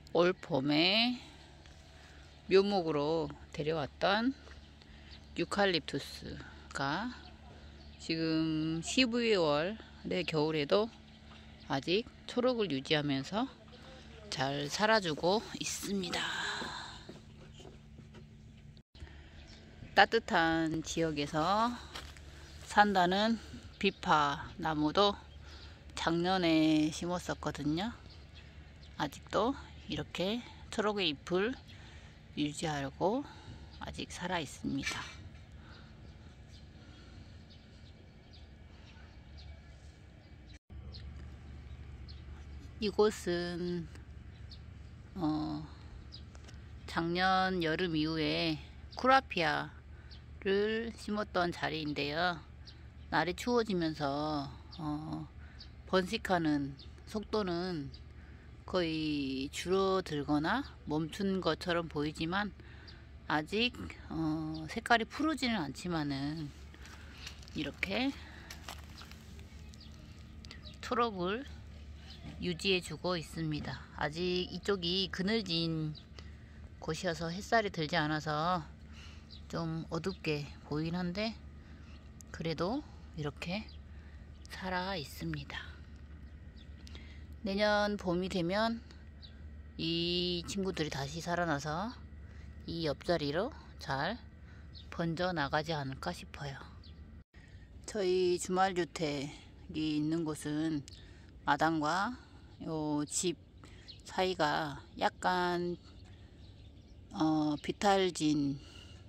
올 봄에 묘목으로 데려왔던 유칼립투스가 지금 12월의 겨울에도 아직 초록을 유지하면서 잘 살아주고 있습니다. 따뜻한 지역에서 산다는 비파 나무도 작년에 심었었거든요. 아직도 이렇게 초록의 잎을 유지하려고 아직 살아 있습니다. 이곳은 작년 여름 이후에 쿠라피아를 심었던 자리인데요. 날이 추워지면서 번식하는 속도는 거의 줄어들거나 멈춘 것처럼 보이지만 아직 색깔이 푸르지는 않지만은 이렇게 초록을 유지해 주고 있습니다. 아직 이쪽이 그늘진 곳이어서 햇살이 들지 않아서 좀 어둡게 보이긴 한데 그래도 이렇게 살아 있습니다. 내년 봄이 되면 이 친구들이 다시 살아나서 이 옆자리로 잘 번져 나가지 않을까 싶어요. 저희 주말주택이 있는 곳은 마당과 요 집 사이가 약간 비탈진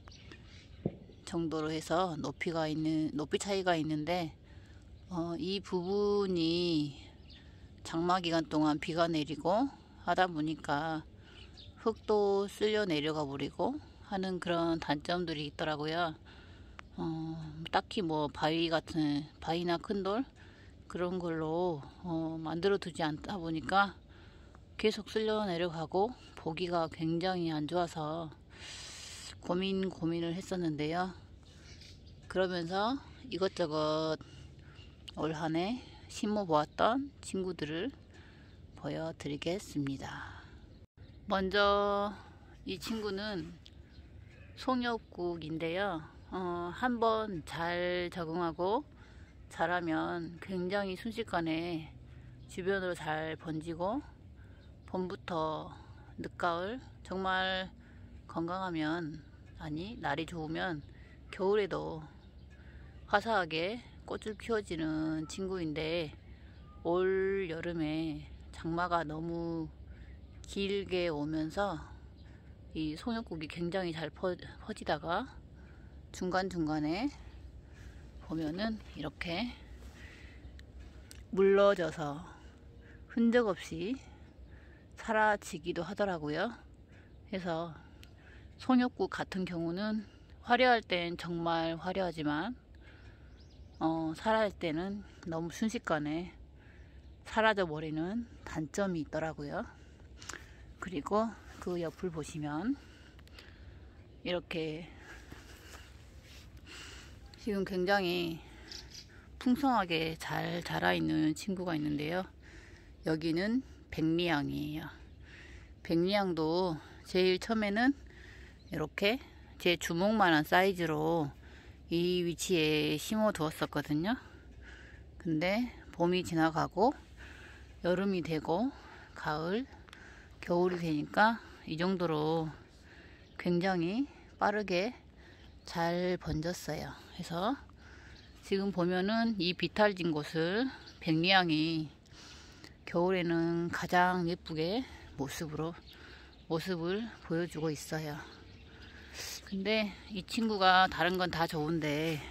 정도로 해서 높이 차이가 있는데 이 부분이 장마 기간 동안 비가 내리고 하다 보니까 흙도 쓸려 내려가 버리고 하는 그런 단점들이 있더라고요. 딱히 뭐 바위나 큰 돌 그런 걸로 만들어 두지 않다 보니까 계속 쓸려 내려가고 보기가 굉장히 안 좋아서 고민을 했었는데요. 그러면서 이것저것 올 한해 심어 보았던 친구들을 보여드리겠습니다. 먼저 이 친구는 송엽국인데요. 한번 잘 적응하고 자라면 굉장히 순식간에 주변으로 잘 번지고 봄부터 늦가을 정말 건강하면 날이 좋으면 겨울에도 화사하게 꽃을 피워지는 친구인데 올 여름에 장마가 너무 길게 오면서 이 송엽국이 굉장히 잘 퍼지다가 중간중간에 보면은 이렇게 물러져서 흔적 없이 사라지기도 하더라고요. 그래서 송엽국 같은 경우는 화려할 땐 정말 화려하지만 살아날 때는 너무 순식간에 사라져 버리는 단점이 있더라고요. 그리고 그 옆을 보시면 이렇게 지금 굉장히 풍성하게 잘 자라 있는 친구가 있는데요. 여기는 백리향이에요. 백리향도 제일 처음에는 이렇게 제 주먹만한 사이즈로 이 위치에 심어 두었었거든요. 근데 봄이 지나가고 여름이 되고 가을, 겨울이 되니까 이 정도로 굉장히 빠르게 잘 번졌어요. 그래서 지금 보면은 이 비탈진 곳을 백리향이 겨울에는 가장 예쁘게 모습을 보여주고 있어요. 근데 이 친구가 다른 건 다 좋은데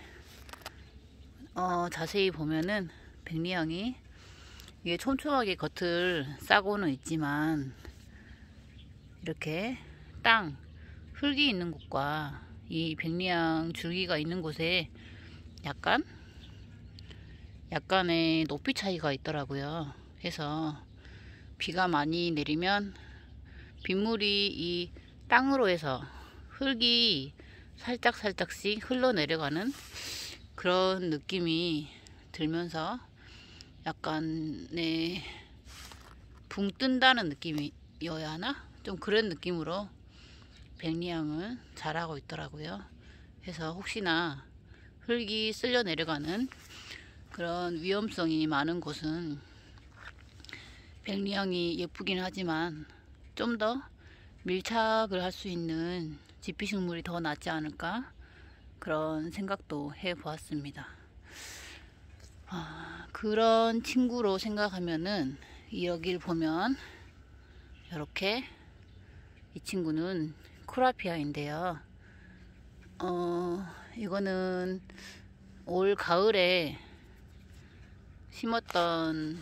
자세히 보면은 백리향이 이게 촘촘하게 겉을 싸고는 있지만 이렇게 흙이 있는 곳과 이 백리향 줄기가 있는 곳에 약간의 높이 차이가 있더라고요. 그래서 비가 많이 내리면 빗물이 이 땅으로 해서 흙이 살짝씩 흘러내려가는 그런 느낌이 들면서 약간의 붕 뜬다는 느낌이 잎이어야 하나? 좀 그런 느낌으로 백리향은 자라고 있더라고요. 그래서 혹시나 흙이 쓸려 내려가는 그런 위험성이 많은 곳은 백리향이 예쁘긴 하지만 좀 더 밀착을 할 수 있는 지피식물이 더 낫지 않을까, 그런 생각도 해 보았습니다. 그런 친구로 생각하면은 여기를 보면 이렇게, 이 친구는 쿠라피아인데요. 이거는 올 가을에 심었던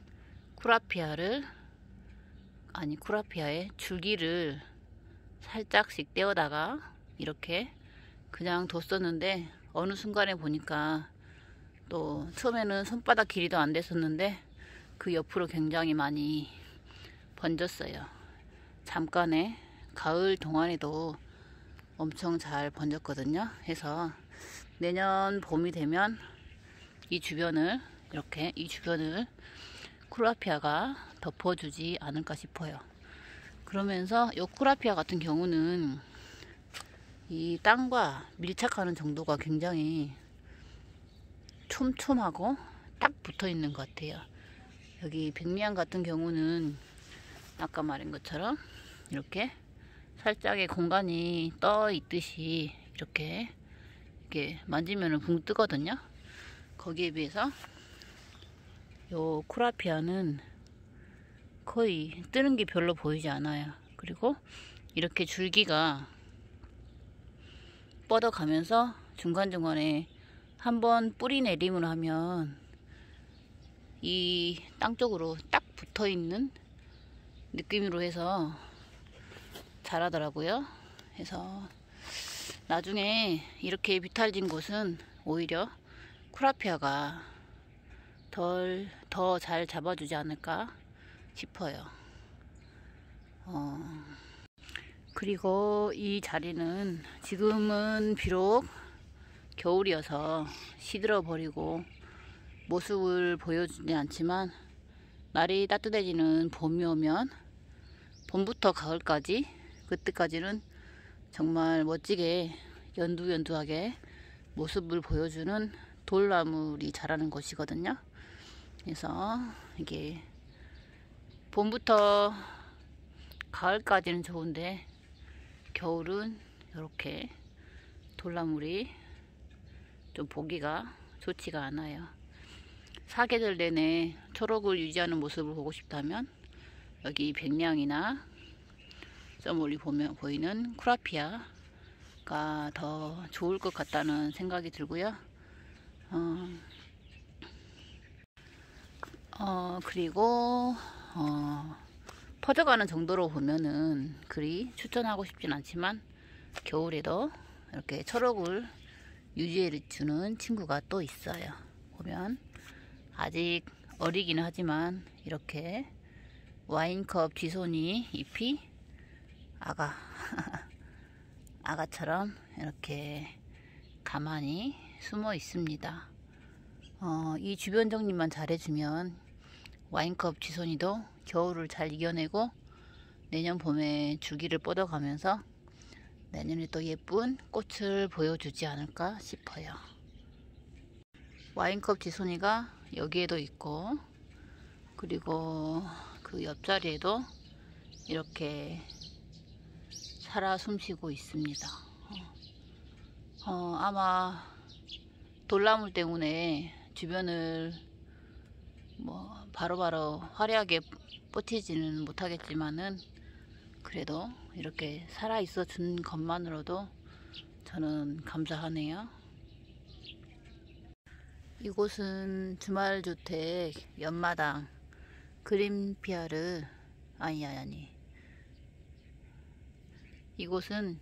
쿠라피아의 줄기를 살짝씩 떼어다가 이렇게 그냥 뒀었는데, 어느 순간에 보니까 또 처음에는 손바닥 길이도 안 됐었는데 그 옆으로 굉장히 많이 번졌어요. 잠깐에 가을 동안에도 엄청 잘 번졌거든요. 해서 내년 봄이 되면 이 주변을 쿠라피아가 덮어주지 않을까 싶어요. 그러면서 이 쿠라피아 같은 경우는 이 땅과 밀착하는 정도가 굉장히 촘촘하고 딱 붙어 있는 것 같아요. 여기 백리향 같은 경우는 아까 말한 것처럼 이렇게 살짝의 공간이 떠 있듯이 이렇게 만지면 붕 뜨거든요. 거기에 비해서 요 쿠라피아는 거의 뜨는 게 별로 보이지 않아요. 그리고 이렇게 줄기가 뻗어가면서 중간중간에 한번 뿌리 내림을 하면 이 땅 쪽으로 딱 붙어 있는 느낌으로 해서 자라더라고요. 그래서 나중에 이렇게 비탈진 곳은 오히려 쿠라피아가 더 잘 잡아주지 않을까 싶어요. 그리고 이 자리는 지금은 비록 겨울이어서 시들어 버리고 모습을 보여주지 않지만, 날이 따뜻해지는 봄이 오면 봄부터 가을까지, 그때까지는 정말 멋지게 연두연두하게 모습을 보여주는 돌나물이 자라는 곳이거든요. 그래서 이게 봄부터 가을까지는 좋은데 겨울은 이렇게 돌나물이 좀 보기가 좋지가 않아요. 사계절 내내 초록을 유지하는 모습을 보고 싶다면 여기 백리향이나 저 멀리 보면 보이는 쿠라피아가 더 좋을 것 같다는 생각이 들고요. 그리고 퍼져가는 정도로 보면은 그리 추천하고 싶진 않지만, 겨울에도 이렇게 초록을 유지해 주는 친구가 또 있어요. 보면 아직 어리긴 하지만 이렇게 와인컵 쥐손이 잎이 아가처럼 이렇게 가만히 숨어 있습니다. 이 주변 정리만 잘해주면 와인컵 쥐손이도 겨울을 잘 이겨내고 내년 봄에 줄기를 뻗어가면서 내년에 또 예쁜 꽃을 보여주지 않을까 싶어요. 와인컵 쥐손이가 여기에도 있고, 그리고 그 옆자리에도 이렇게 살아 숨쉬고 있습니다. 아마 돌나물 때문에 주변을 바로바로 화려하게 뻗치지는 못하겠지만은, 그래도 이렇게 살아 있어 준 것만으로도 저는 감사하네요. 이곳은 주말주택 옆마당 그린피아르, 이곳은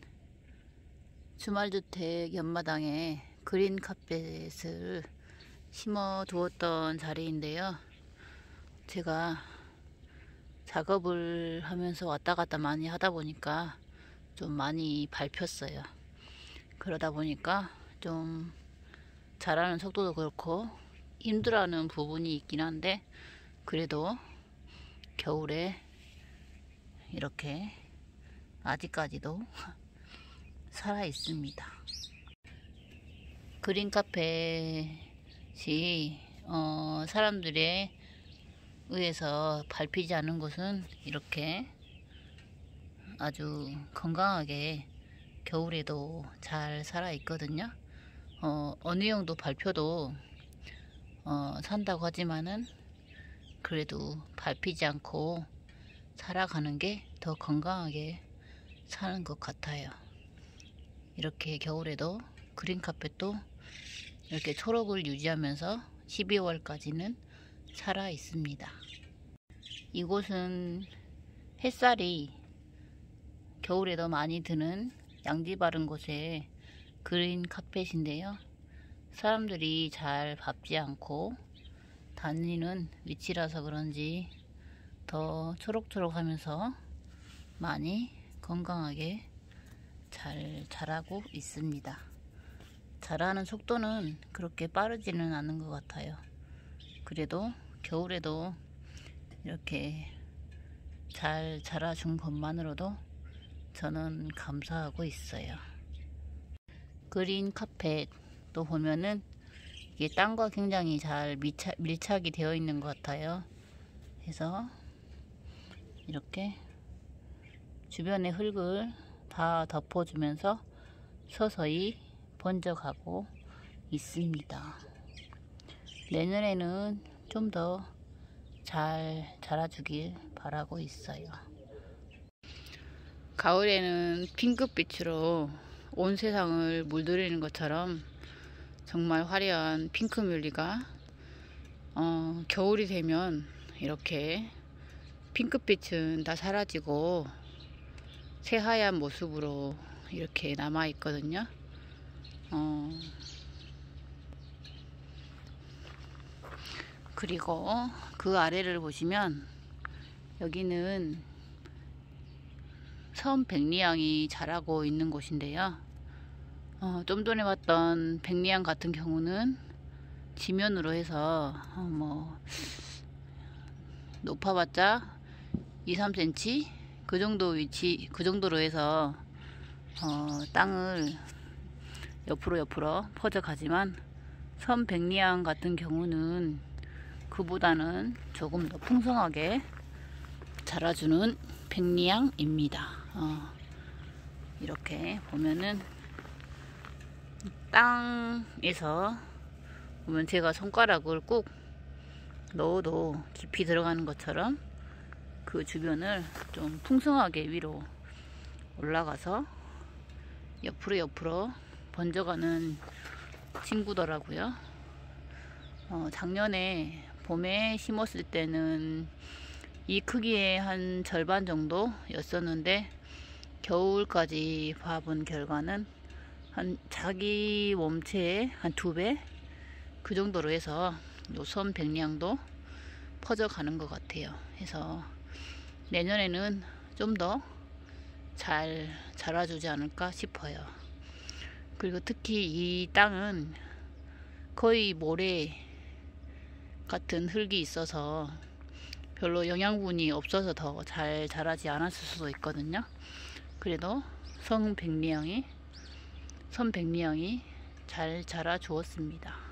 주말주택 옆마당에 그린 카펫을 심어 두었던 자리인데요. 제가 작업을 하면서 왔다 갔다 많이 하다 보니까 좀 많이 밟혔어요. 그러다 보니까 좀 자라는 속도도 그렇고 힘들어하는 부분이 있긴 한데, 그래도 겨울에 이렇게 아직까지도 살아 있습니다. 그린 카펫이 사람들에 의해서 밟히지 않은 곳은 이렇게 아주 건강하게 겨울에도 잘 살아 있거든요. 어느 정도 밟혀도 산다고 하지만은 그래도 밟히지 않고 살아가는 게 더 건강하게 사는 것 같아요. 이렇게 겨울에도 그린 카펫도 이렇게 초록을 유지하면서 12월까지는 살아 있습니다. 이곳은 햇살이 겨울에도 많이 드는 양지 바른 곳에 그린 카펫인데요. 사람들이 잘 밟지 않고 다니는 위치라서 그런지 더 초록초록 하면서 많이 건강하게 잘 자라고 있습니다. 자라는 속도는 그렇게 빠르지는 않은 것 같아요. 그래도 겨울에도 이렇게 잘 자라준 것만으로도 저는 감사하고 있어요. 그린 카펫도 보면은 이게 땅과 굉장히 잘 밀착이 되어 있는 것 같아요. 그래서 이렇게 주변의 흙을 다 덮어주면서 서서히 번져가고 있습니다. 내년에는 좀 더 잘 자라주길 바라고 있어요. 가을에는 핑크빛으로 온 세상을 물들이는 것처럼 정말 화려한 핑크뮬리가 겨울이 되면 이렇게 핑크빛은 다 사라지고 새하얀 모습으로 이렇게 남아 있거든요. 그리고 그 아래를 보시면 여기는 섬 백리향이 자라고 있는 곳인데요. 좀 전에 봤던 백리향 같은 경우는 지면으로 해서 높아봤자 2-3cm 그 정도 위치, 그 정도로 해서 땅을 옆으로 퍼져가지만 섬 백리향 같은 경우는 그보다는 조금 더 풍성하게 자라주는 백리향입니다. 이렇게 보면은 땅에서 보면 제가 손가락을 꾹 넣어도 깊이 들어가는 것처럼 그 주변을 좀 풍성하게 위로 올라가서 옆으로 번져가는 친구더라고요. 작년에 봄에 심었을 때는 이 크기의 한 절반 정도 였었는데 겨울까지 봐본 결과는 한 자기 몸체의 한 2배 그 정도로 해서 요섬 백리향도 퍼져가는 것 같아요. 해서 내년에는 좀 더 잘 자라주지 않을까 싶어요. 그리고 특히 이 땅은 거의 모래 같은 흙이 있어서 별로 영양분이 없어서 더 잘 자라지 않았을 수도 있거든요. 그래도 섬 백리향이 잘 자라 주었습니다.